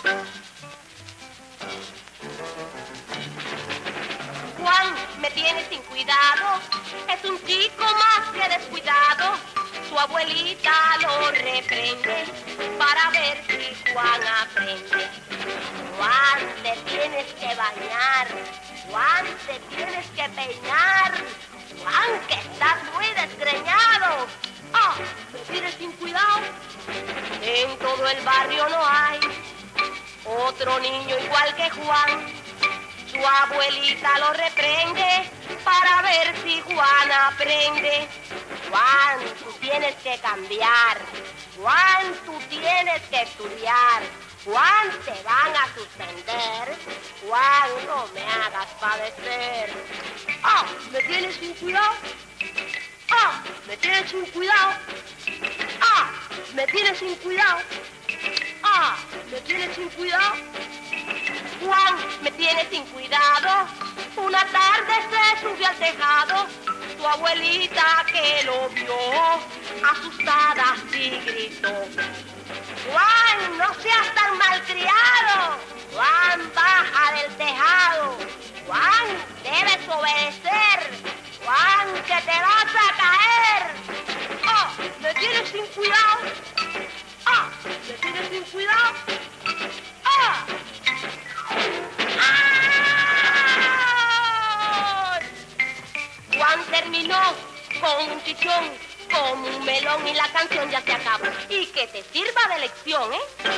Juan me tiene sin cuidado, es un chico más que descuidado. Su abuelita lo reprende para ver si Juan aprende. Juan, te tienes que bañar, Juan, te tienes que peinar. Juan, que estás muy desgreñado. Ah, me tienes sin cuidado. En todo el barrio no hay otro niño igual que Juan. Su abuelita lo reprende para ver si Juan aprende. Juan, tú tienes que cambiar. Juan, tú tienes que estudiar. Juan, te van a suspender. Juan, no me hagas padecer. Ah, ¿me tienes sin cuidado? Ah, ¿me tienes sin cuidado? Ah, ¿me tienes sin cuidado? Ah, ¿me tienes sin cuidado? Juan me tiene sin cuidado. Una tarde se subió al tejado. Su abuelita que lo vio, asustada así gritó: Juan, no seas tan malcriado. Juan, baja del tejado. Juan, debes obedecer. Juan, que te vas a caer. Ah, ¿me tienes sin cuidado? Ah, ¿me tienes sin cuidado? Ah. Juan terminó con un chichón, como un melón, y la canción ya se acabó. Y que te sirva de lección, ¿eh?